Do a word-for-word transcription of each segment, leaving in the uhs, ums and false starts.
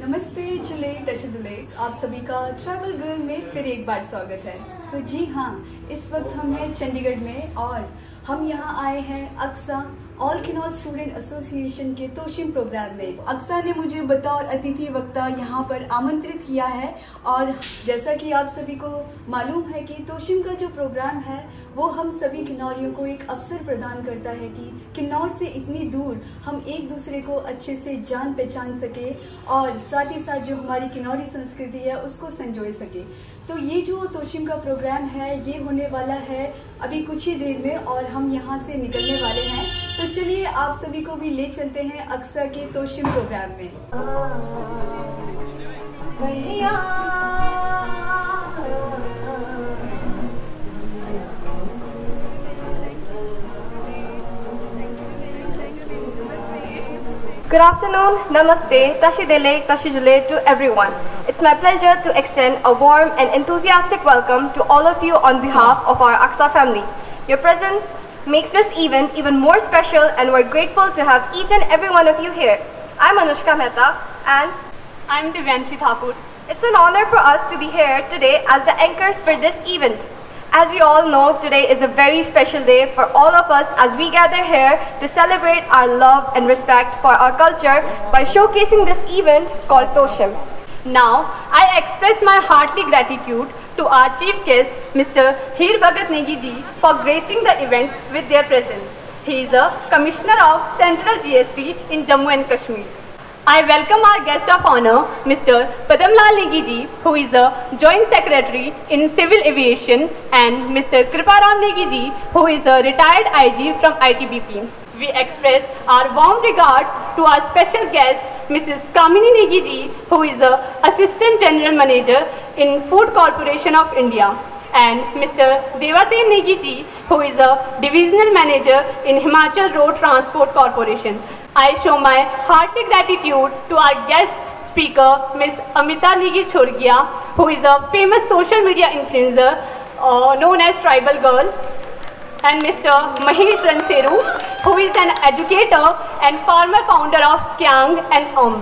नमस्ते जुले टशदुले, आप सभी का ट्रैवल गर्ल में फिर एक बार स्वागत है। तो जी हाँ, इस वक्त हम हैं चंडीगढ़ में और हम यहाँ आए हैं AKSA all Kinnaur student association के तोशिम प्रोग्राम में। अक्सा ने मुझे बतौर अतिथि वक्ता यहाँ पर आमंत्रित किया है और जैसा कि आप सभी को मालूम है कि तोशिम का जो प्रोग्राम है वो हम सभी किन्नौरियों को एक अवसर प्रदान करता है कि किन्नौर से इतनी दूर हम एक दूसरे को अच्छे से जान पहचान सके और साथ ही साथ जो हमारी किन्नौरी संस्कृति है उसको संजोए सके। तो ये जो तोशिम का प्रोग्राम है ये होने वाला है अभी कुछ ही देर में और हम यहाँ से निकलने वाले हैं। तो चलिए आप सभी को भी ले चलते हैं अक्सा के तोशिम प्रोग्राम में। Good afternoon, Namaste, Tashidele, Tashijule to everyone. It's my pleasure to extend a warm and enthusiastic welcome to all of you on behalf of our Aksa family. Your presence makes this event even more special and we're grateful to have each and every one of you here. I'm Anushka Mehta and I'm Divyanshi Thakur. It's an honor for us to be here today as the anchors for this event. As you all know, today is a very special day for all of us as we gather here to celebrate our love and respect for our culture by showcasing this event called Toshim. Now, I express my hearty gratitude to our chief guest, Mister Heer Bhagat Negi ji, for gracing the event with their presence. He is the Commissioner of Central G S T in Jammu and Kashmir. I welcome our guest of honor, Mister Padamlal Negi ji, who is the Joint Secretary in Civil Aviation, and Mister Kriparam Negi ji, who is a retired I G from I T B P. We express our warm regards to our special guest, Missus Kamini Negi ji, who is the Assistant General Manager in Food Corporation of India, and Mister Devasen Negi ji, who is the Divisional Manager in Himachal Road Transport Corporation. I show my hearty gratitude to our guest speaker, Miss Amita Negi Chorgia, who is a famous social media influencer uh, known as Tribal Girl, and Mister Mahesh Ranseru, who is an educator and former founder of Kyang and Om.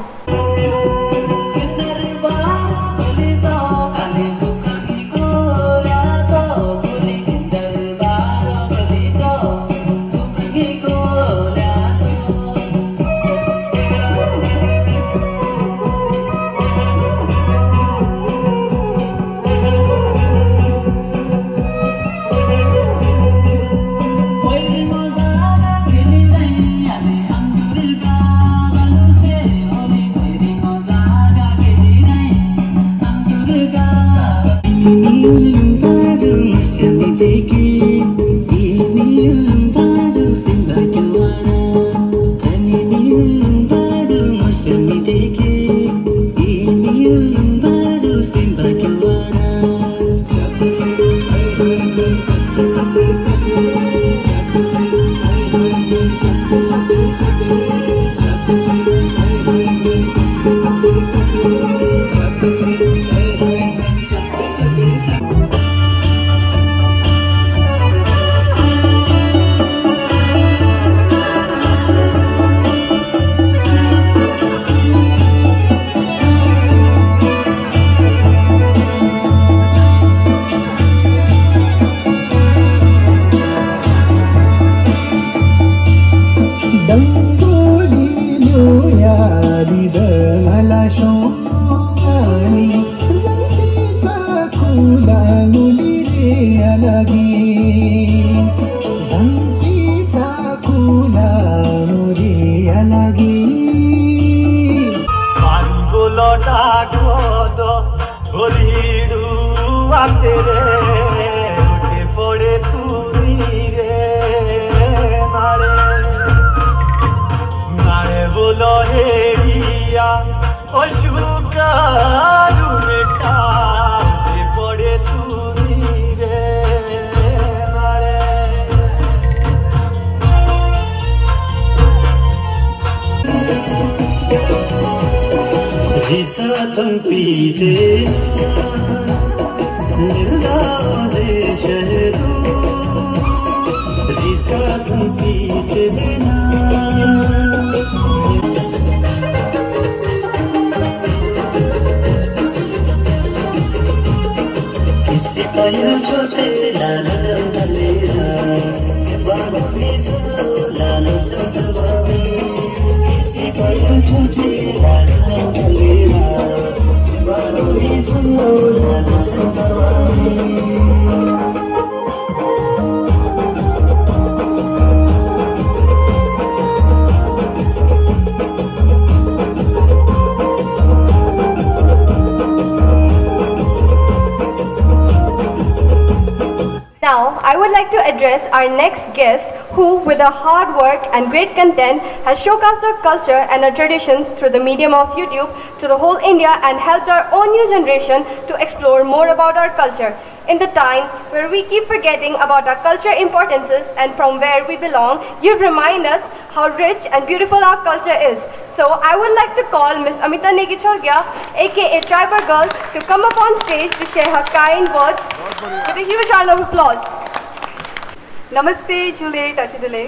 Now, I would like to address our next guest who, with a hard work and great content, has showcased our culture and our traditions through the medium of YouTube to the whole India and helped our own new generation to explore more about our culture. In the time where we keep forgetting about our culture importances and from where we belong, you remind us how rich and beautiful our culture is. So I would like to call Miss Amita Negi Chorgia, aka Tribal Girl, to come up on stage to share her kind words with a huge round of applause. नमस्ते झूले टशीदले।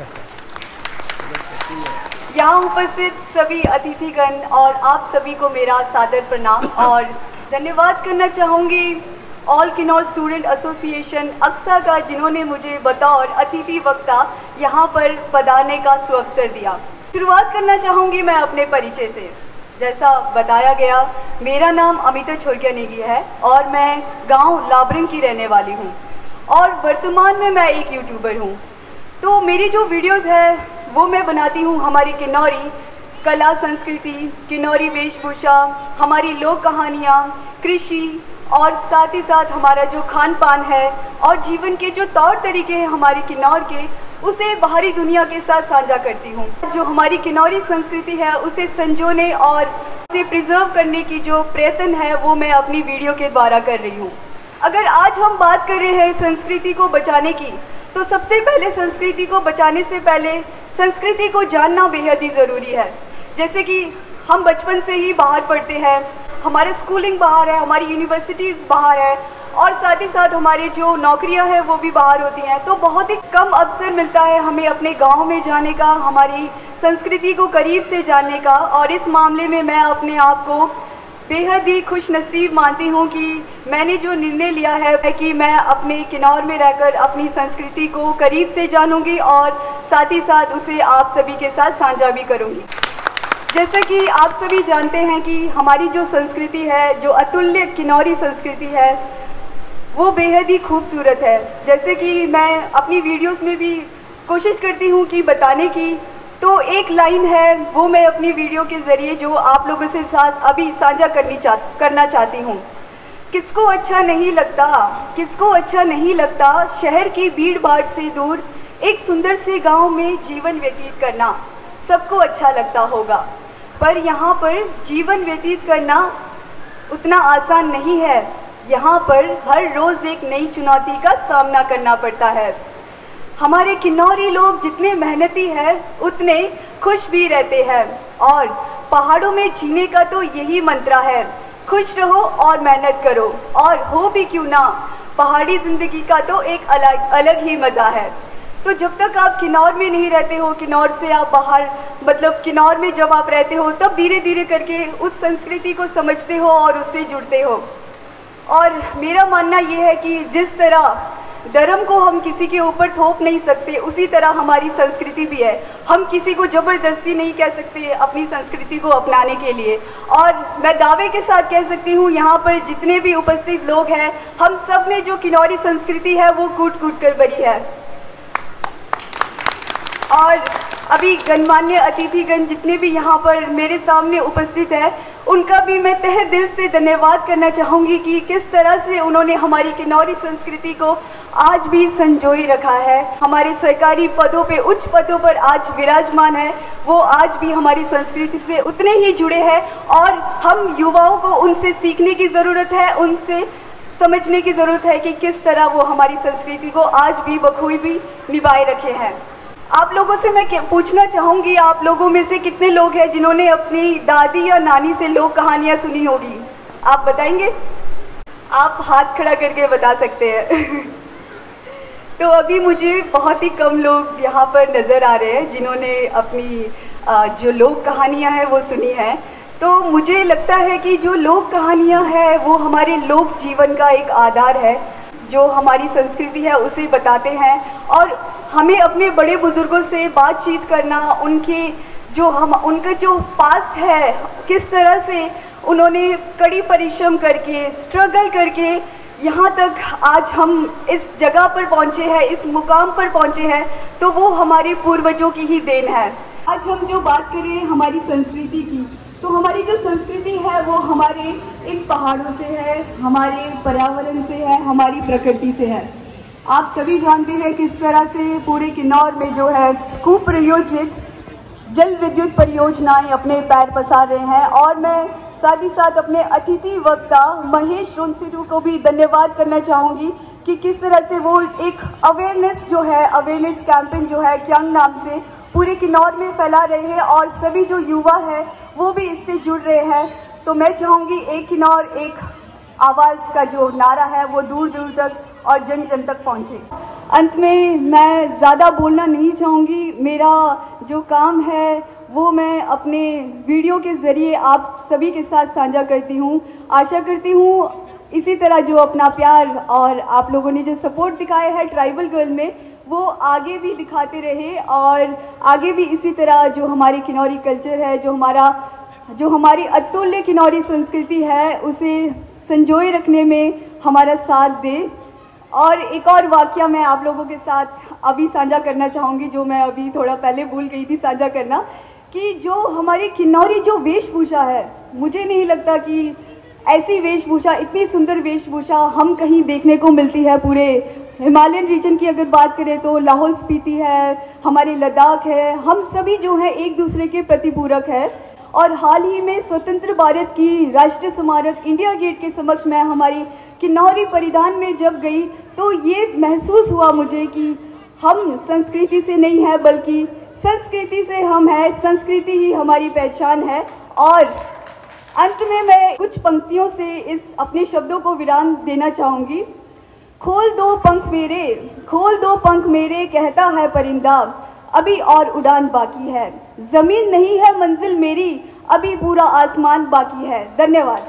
यहाँ उपस्थित सभी अतिथिगण और आप सभी को मेरा सादर प्रणाम और धन्यवाद करना चाहूँगी all Kinnaur student association AKSA का, जिन्होंने मुझे बतौर अतिथि वक्ता यहाँ पर पधारने का सुअवसर दिया। शुरुआत करना चाहूँगी मैं अपने परिचय से। जैसा बताया गया, मेरा नाम अमिता छोरगिया नेगी है और मैं गांव लाबरंग की रहने वाली हूँ और वर्तमान में मैं एक यूट्यूबर हूँ। तो मेरी जो वीडियोस है वो मैं बनाती हूँ हमारी किन्नौरी कला संस्कृति, किन्नौरी वेशभूषा, हमारी लोक कहानियाँ, कृषि और साथ ही साथ हमारा जो खान पान है और जीवन के जो तौर तरीके हैं हमारी किन्नौर के, उसे बाहरी दुनिया के साथ साझा करती हूँ। जो हमारी किन्नौरी संस्कृति है उसे संजोने और उसे प्रिजर्व करने की जो प्रयत्न है वो मैं अपनी वीडियो के द्वारा कर रही हूँ। अगर आज हम बात कर रहे हैं संस्कृति को बचाने की, तो सबसे पहले संस्कृति को बचाने से पहले संस्कृति को जानना बेहद ही ज़रूरी है। जैसे कि हम बचपन से ही बाहर पढ़ते हैं, हमारे स्कूलिंग बाहर है, हमारी यूनिवर्सिटीज़ बाहर है और साथ ही साथ हमारी जो नौकरियां हैं वो भी बाहर होती हैं। तो बहुत ही कम अवसर मिलता है हमें अपने गांव में जाने का, हमारी संस्कृति को करीब से जानने का। और इस मामले में मैं अपने आप को बेहद ही खुश नसीब मानती हूँ कि मैंने जो निर्णय लिया है कि मैं अपने किन्नौर में रहकर अपनी संस्कृति को करीब से जानूँगी और साथ ही साथ उसे आप सभी के साथ साझा भी करूँगी। जैसा कि आप सभी जानते हैं कि हमारी जो संस्कृति है, जो अतुल्य किन्नौरी संस्कृति है, वो बेहद ही खूबसूरत है। जैसे कि मैं अपनी वीडियोस में भी कोशिश करती हूँ कि बताने की, तो एक लाइन है वो मैं अपनी वीडियो के ज़रिए जो आप लोगों से साथ अभी साझा करनी चाह करना चाहती हूँ। किसको अच्छा नहीं लगता, किसको अच्छा नहीं लगता शहर की भीड़ भाड़ से दूर एक सुंदर से गाँव में जीवन व्यतीत करना, सबको अच्छा लगता होगा। पर यहाँ पर जीवन व्यतीत करना उतना आसान नहीं है। यहाँ पर हर रोज़ एक नई चुनौती का सामना करना पड़ता है। हमारे किन्नौरी लोग जितने मेहनती हैं उतने खुश भी रहते हैं और पहाड़ों में जीने का तो यही मंत्र है, खुश रहो और मेहनत करो और हो भी क्यों ना, पहाड़ी ज़िंदगी का तो एक अलग अलग ही मज़ा है। तो जब तक आप किन्नौर में नहीं रहते हो, किन्नौर से आप बाहर, मतलब किन्नौर में जब आप रहते हो तब धीरे धीरे करके उस संस्कृति को समझते हो और उससे जुड़ते हो। और मेरा मानना ये है कि जिस तरह धर्म को हम किसी के ऊपर थोप नहीं सकते, उसी तरह हमारी संस्कृति भी है। हम किसी को ज़बरदस्ती नहीं कह सकते अपनी संस्कृति को अपनाने के लिए। और मैं दावे के साथ कह सकती हूँ, यहाँ पर जितने भी उपस्थित लोग हैं, हम सब में जो किन्नौरी संस्कृति है वो कूट कूट कर भरी है। और अभी गणमान्य अतिथिगण जितने भी यहाँ पर मेरे सामने उपस्थित हैं, उनका भी मैं तहे दिल से धन्यवाद करना चाहूँगी कि किस तरह से उन्होंने हमारी किन्नौरी संस्कृति को आज भी संजोए रखा है। हमारे सरकारी पदों पे, उच्च पदों पर आज विराजमान है, वो आज भी हमारी संस्कृति से उतने ही जुड़े हैं और हम युवाओं को उनसे सीखने की ज़रूरत है, उनसे समझने की ज़रूरत है कि किस तरह वो हमारी संस्कृति को आज भी बखूबी निभाए रखे हैं। आप लोगों से मैं पूछना चाहूँगी, आप लोगों में से कितने लोग हैं जिन्होंने अपनी दादी या नानी से लोक कहानियाँ सुनी होगी? आप बताएंगे? आप हाथ खड़ा करके बता सकते हैं। तो अभी मुझे बहुत ही कम लोग यहाँ पर नज़र आ रहे हैं जिन्होंने अपनी जो लोक कहानियाँ हैं वो सुनी हैं। तो मुझे लगता है कि जो लोक कहानियाँ हैं वो हमारे लोक जीवन का एक आधार है। जो हमारी संस्कृति है उसे बताते हैं, और हमें अपने बड़े बुजुर्गों से बातचीत करना, उनकी जो हम उनका जो पास्ट है, किस तरह से उन्होंने कड़ी परिश्रम करके, स्ट्रगल करके यहाँ तक आज हम इस जगह पर पहुँचे हैं, इस मुकाम पर पहुँचे हैं, तो वो हमारे पूर्वजों की ही देन है। आज हम जो बात करें हमारी संस्कृति की, तो हमारी जो संस्कृति है वो हमारे इन पहाड़ों से है, हमारे पर्यावरण से है, हमारी प्रकृति से है। आप सभी जानते हैं किस तरह से पूरे किन्नौर में जो है कुप्रयोजित जल विद्युत परियोजनाएं अपने पैर पसार रहे हैं, और मैं साथ ही साथ अपने अतिथि वक्ता महेश रोनसिरू को भी धन्यवाद करना चाहूँगी कि किस तरह से वो एक अवेयरनेस जो है, अवेयरनेस कैंपेन जो है क्यांग नाम से पूरे किन्नौर में फैला रहे हैं, और सभी जो युवा है वो भी इससे जुड़ रहे हैं। तो मैं चाहूँगी एक किन्नौर एक आवाज़ का जो नारा है वो दूर दूर तक और जन जन तक पहुँचे। अंत में मैं ज़्यादा बोलना नहीं चाहूँगी, मेरा जो काम है वो मैं अपने वीडियो के ज़रिए आप सभी के साथ साझा करती हूँ। आशा करती हूँ इसी तरह जो अपना प्यार और आप लोगों ने जो सपोर्ट दिखाया है ट्राइबल गर्ल में, वो आगे भी दिखाते रहे, और आगे भी इसी तरह जो हमारी किन्नौरी कल्चर है, जो हमारा जो हमारी अतुल्य किन्नौरी संस्कृति है, उसे संजोए रखने में हमारा साथ दे। और एक और वाकया मैं आप लोगों के साथ अभी साझा करना चाहूँगी, जो मैं अभी थोड़ा पहले भूल गई थी साझा करना, कि जो हमारी किन्नौरी जो वेशभूषा है, मुझे नहीं लगता कि ऐसी वेशभूषा, इतनी सुंदर वेशभूषा हम कहीं देखने को मिलती है। पूरे हिमालयन रीजन की अगर बात करें तो लाहौल स्पीति है, हमारे लद्दाख है, हम सभी जो हैं एक दूसरे के प्रतिपूरक है। और हाल ही में स्वतंत्र भारत की राष्ट्रीय स्मारक इंडिया गेट के समक्ष मैं हमारी किन्नौरी परिधान में जब गई तो ये महसूस हुआ मुझे कि हम संस्कृति से नहीं है, बल्कि संस्कृति से हम हैं, संस्कृति ही हमारी पहचान है। और अंत में मैं कुछ पंक्तियों से इस अपने शब्दों को विराम देना चाहूँगी। खोल दो पंख मेरे, खोल दो पंख मेरे, कहता है परिंदा, अभी और उड़ान बाकी है। जमीन नहीं है मंजिल मेरी, अभी पूरा आसमान बाकी है। धन्यवाद।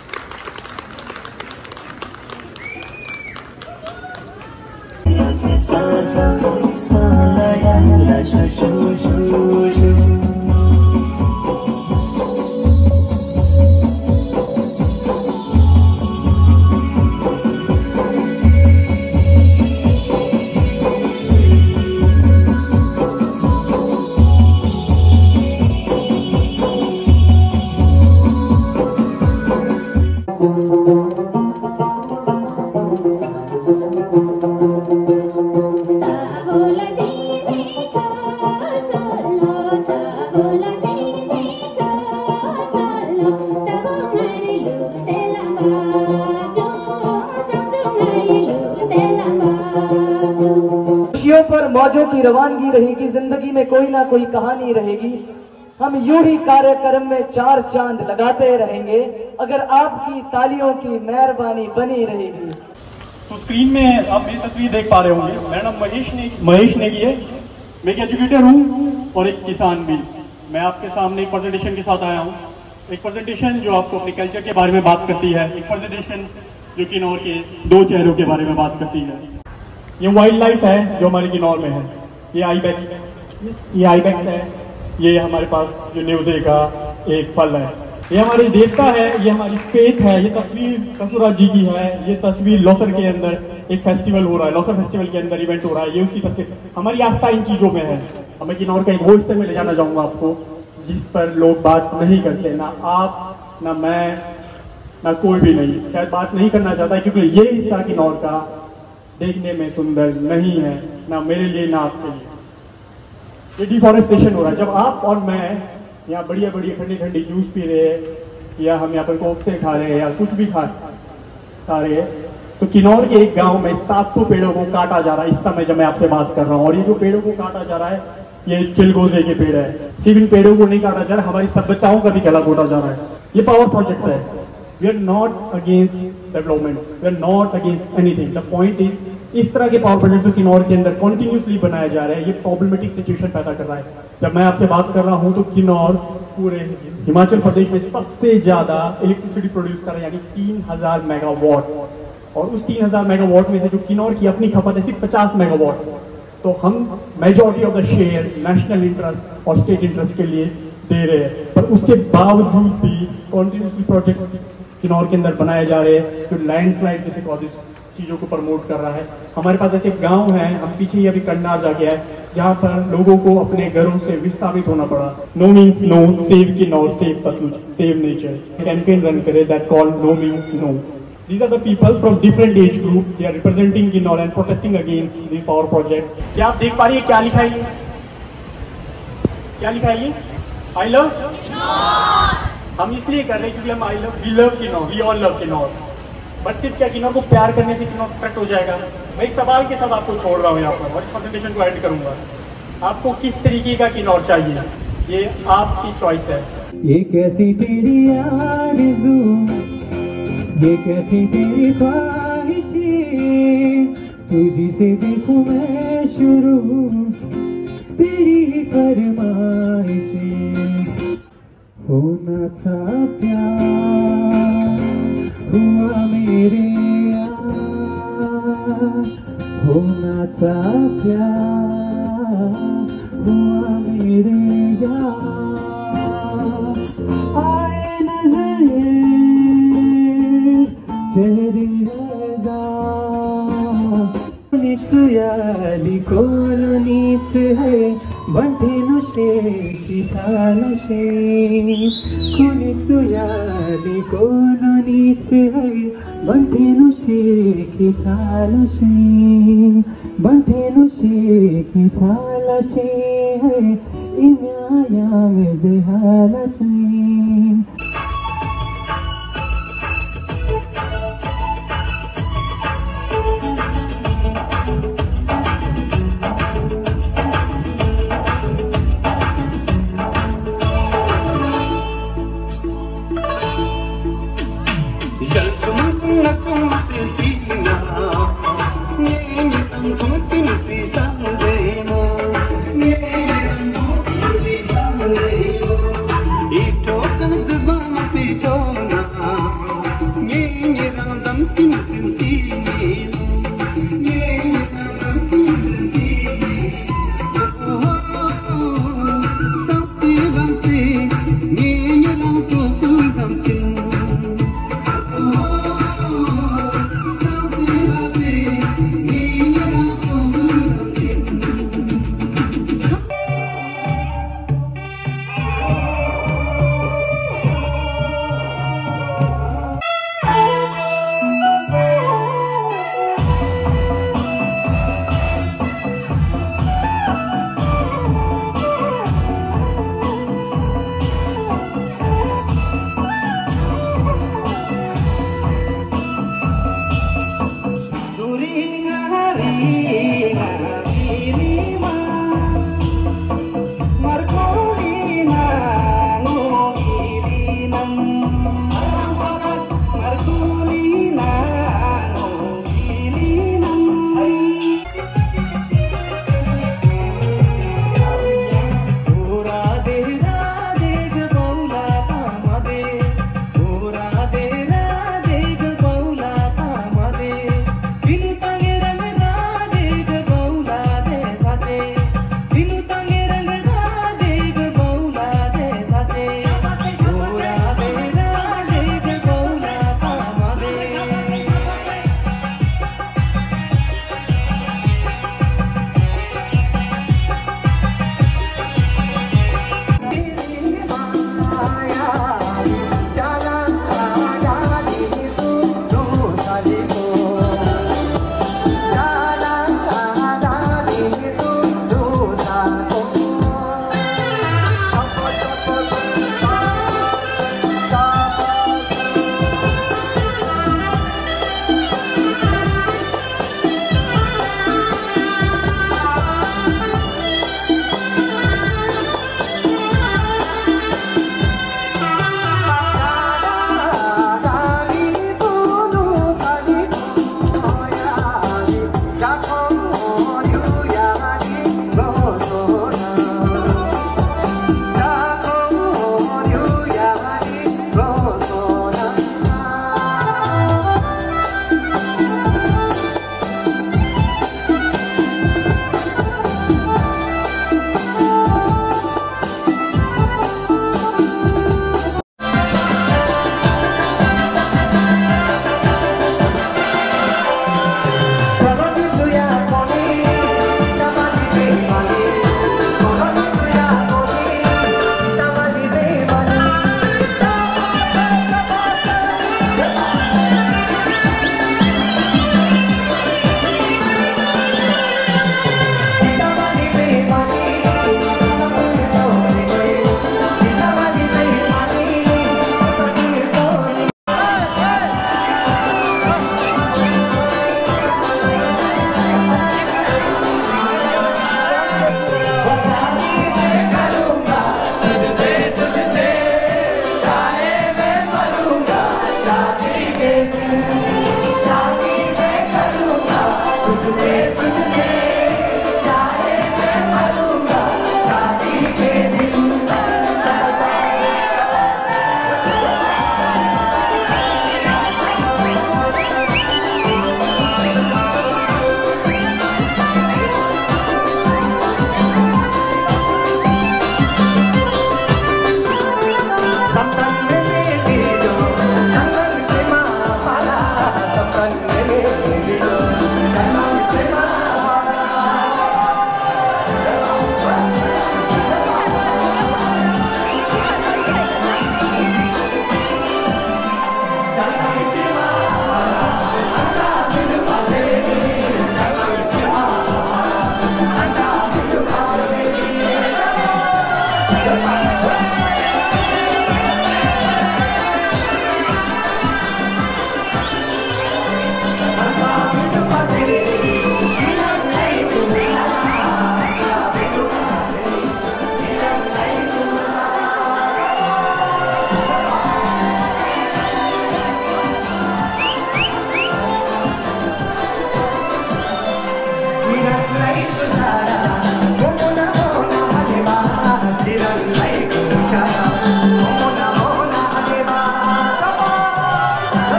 खुशियों पर मौजों की रवानगी रहेगी, जिंदगी में कोई ना कोई कहानी रहेगी। हम यूं ही कार्यक्रम में चार चांद लगाते रहेंगे, अगर आपकी तालियों की मेहरबानी बनी रहेगी। तो स्क्रीन में आप मेरी तस्वीर देख पा रहे होंगे। मेरा नाम महेश ने महेश नेगी है। मैं एक एजुकेटर हूँ और एक किसान भी। मैं आपके सामने एक प्रेजेंटेशन के साथ आया हूँ। एक प्रेजेंटेशन जो आपको अपने कल्चर के बारे में बात करती है, एक प्रेजेंटेशन जो किन्नौर के दो चेहरों के बारे में बात करती है। ये वाइल्ड लाइफ है जो हमारे किन्नौर में है। ये आईबेक्स ये आईबेक्स है। ये हमारे पास जो न्यूज़े का एक फल है। ये हमारी देवता है, ये हमारी फेथ है। ये तस्वीर कसुरा जी की है। ये तस्वीर लौसर के अंदर एक फेस्टिवल हो रहा है, लौसर फेस्टिवल के अंदर इवेंट हो रहा है, ये उसकी तस्वीर। हमारी आस्था इन चीज़ों में है। मैं किन्नौर का एक वो हिस्से में ले जाना चाहूँगा आपको जिस पर लोग बात नहीं करते, ना आप ना मैं ना कोई भी नहीं शायद बात नहीं करना चाहता, क्योंकि ये हिस्सा किन्नौर का देखने में सुंदर नहीं है, ना मेरे लिए ना आपके लिए। ये डिफॉरेस्टेशन हो रहा है। जब आप और मैं यहाँ बढ़िया बढ़िया ठंडी ठंडी जूस पी रहे हैं या हम यहाँ पर कोफ्ते खा रहे हैं या कुछ भी खा खा रहे हैं, तो किन्नौर के एक गांव में सात सौ पेड़ों को काटा जा रहा है इस समय जब मैं आपसे बात कर रहा हूँ। और ये जो पेड़ों को काटा जा रहा है ये चिलगोजे के पेड़ है। सिर्फ इन पेड़ों को नहीं काटा जा रहा है, हमारी सभ्यताओं का भी गला घोटा जा रहा है। ये पावर प्रोजेक्ट है। We are not against development, we are not against anything. The point is इस तरह के पावर प्रोजेक्ट जो किन्नौर के अंदर कंटिन्यूसली बनाए जा रहे हैं, ये प्रॉब्लमेटिक सिचुएशन पैदा कर रहा है। जब मैं आपसे बात कर रहा हूँ तो किन्नौर पूरे हिमाचल प्रदेश में सबसे ज्यादा इलेक्ट्रिसिटी प्रोड्यूस कर रहा है, यानी तीन हजार मेगावाट। और उस तीन हजार मेगावाट में से जो किन्नौर की अपनी खपत है सिर्फ पचास मेगावाट, तो हम majority of the share national interest और स्टेट इंटरेस्ट के लिए दे रहे हैं। पर उसके बावजूद भी कॉन्टिन्यूसली प्रोजेक्ट्स किन्नौर के अंदर बनाए जा रहे हैं जो लैंडस्लाइड जैसे कॉजेज चीज़ों को प्रमोट कर रहा है। हमारे पास ऐसे गांव हैं, हम पीछे ही अभी करनाल जा गया है, जहां पर लोगों को अपने घरों से विस्थापित होना पड़ा। No means no, save Kinnaur, save Sutlej, save nature campaign run करे that call no means no. These are the people from different age group. They are representing Kinnor and protesting against these power projects. क्या आप देख पा रही है क्या लिखा है ये? क्या लिखा है ये? I love Kinnor. हम इसलिए कर रहे हैं क्योंकि हम I love, we love Kinnor, we all love Kinnor. But सिर्फ क्या किन्नौर को प्यार करने से किन्नौर करेक्ट हो जाएगा? मैं एक सवाल के साथ आपको छोड़ रहा हूँ यहाँ पर और इस प्रेजेंटेशन को एंड करूंगा। आपको किस तरीके का किन्नौर चाहिए, ये आपकी चॉइस है। ये कैसी तेरी आरज़ू, ये कैसी तेरी ख्वाहिशें, तुझी से देखूं मैं शुरू तेरी फरमाइशें। होना था प्यार हुआ मेरे यार, होना था प्यार हुआ मेरे यार। आए नजर चेहरे याली कोलो नीच है बंठेनु शेखी थालो शे, कुनिचु याली कोलो नीच है बंठेनु शेखी थालो शे, बंठेनु शेखी थालो शे है इन्याया ज़हाला चे। He told them to go, he told them